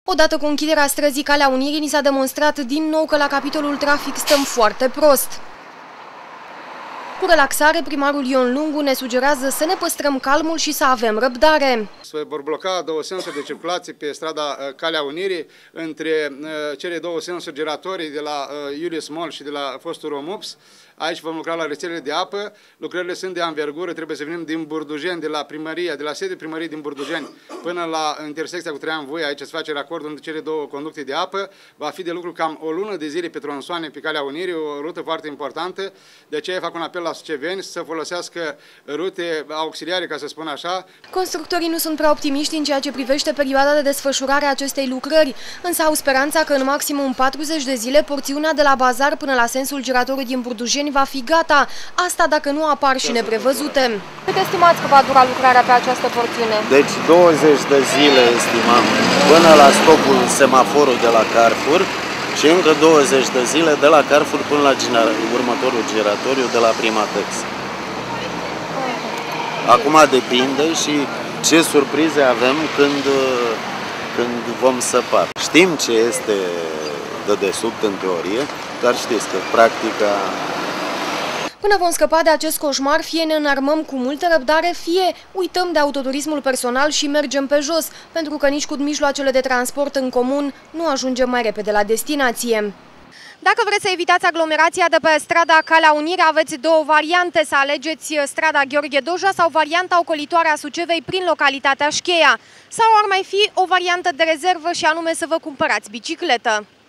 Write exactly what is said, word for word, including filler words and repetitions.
Odată cu închiderea străzii Calea Unirii, ni s-a demonstrat din nou că la capitolul trafic stăm foarte prost. Cu relaxare, primarul Ion Lungu ne sugerează să ne păstrăm calmul și să avem răbdare. Se vor bloca două sensuri de circulație pe strada Calea Unirii între cele două sensuri giratorii de la Iulius Mol și de la fostul Romups. Aici vom lucra la rețelele de apă. Lucrările sunt de anvergură, trebuie să venim din Burdujeni, de la primăria, de la sediul primăriei din Burdujeni până la intersecția cu Traian Voie. Aici se face racordul între cele două conducte de apă. Va fi de lucru cam o lună de zile pe tronsoane pe Calea Unirii, o rută foarte importantă. De aceea fac un apel la suceveni să folosească rute auxiliare, ca să spun așa. Constructorii nu sunt prea optimiști în ceea ce privește perioada de desfășurare a acestei lucrări, însă au speranța că în maximum patruzeci de zile porțiunea de la Bazar până la sensul giratoriu din Burdujeni va fi gata, asta dacă nu apar și neprevăzute. Cât estimați că va dura lucrarea pe această porțiune? Deci douăzeci de zile estimam până la stopul semaforul de la Carrefour și încă douăzeci de zile de la Carrefour până la următorul giratoriu de la Primatex. Acum depinde și ce surprize avem când, când vom săpa. Știm ce este de desubt în teorie, dar știți că practica... Până vom scăpa de acest coșmar, fie ne înarmăm cu multă răbdare, fie uităm de autoturismul personal și mergem pe jos, pentru că nici cu mijloacele de transport în comun nu ajungem mai repede la destinație. Dacă vreți să evitați aglomerația de pe strada Calea Unirii, aveți două variante: să alegeți strada Gheorghe Doja sau varianta ocolitoare a Sucevei prin localitatea Șcheia. Sau ar mai fi o variantă de rezervă și anume să vă cumpărați bicicletă.